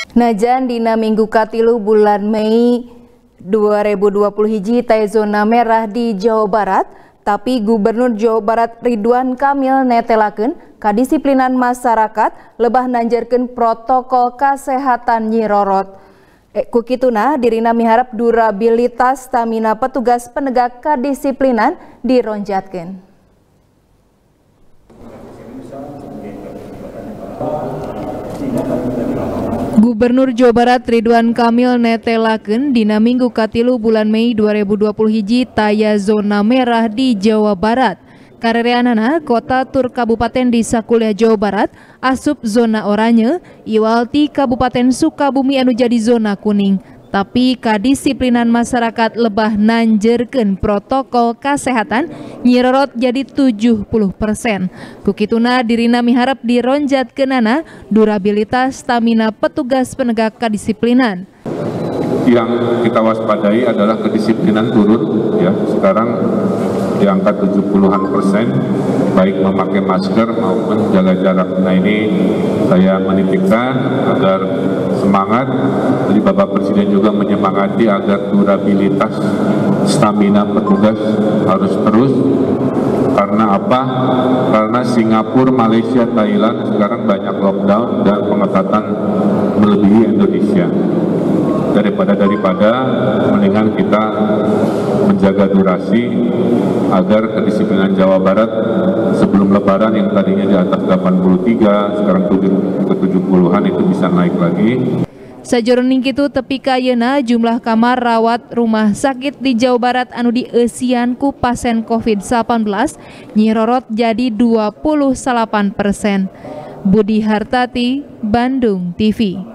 Najan dina minggu katilu bulan Mei 2021 teh zona merah di Jawa Barat, tapi Gubernur Jawa Barat Ridwan Kamil netelakeun kadisiplinan masyarakat lebah nanjarkeun protokol kesehatan Nyi Rorot. Ku kituna dirina miharap durabilitas stamina petugas penegak kadisiplinan dironjatkeun. Gubernur Jawa Barat Ridwan Kamil netelakeun dina minggu katilu bulan Mei 2021 taya zona merah di Jawa Barat. Karereanana kota tur kabupaten di sakuliah Jawa Barat asup zona oranye, iwal ti Kabupaten Sukabumi anu jadi zona kuning. Tapi kadisiplinan masyarakat lebah nanjerkeun protokol kesehatan Nyi Rorot jadi 70%. Kukituna dirina miharap dironjatkeunana durabilitas stamina petugas penegak kedisiplinan. Yang kita waspadai adalah kedisiplinan turun, ya sekarang di angka 70-an%, baik memakai masker maupun jaga jarak. Nah ini saya menitipkan agar semangat, jadi Bapak Presiden juga menyemangati agar durabilitas stamina petugas harus terus. Karena apa? Karena Singapura, Malaysia, Thailand sekarang banyak lockdown dan pengetatan melebihi Indonesia. Daripada mendingan kita menjaga durasi agar kedisiplinan Jawa Barat sebelum Lebaran yang tadinya di atas 83 sekarang ke 70-an itu bisa naik lagi. Sajroning kitu tepi kayeuna jumlah kamar rawat rumah sakit di Jawa Barat anu dieusian ku pasien COVID-19 Nyi Rorot jadi 28%. Budi Hartati, Bandung TV.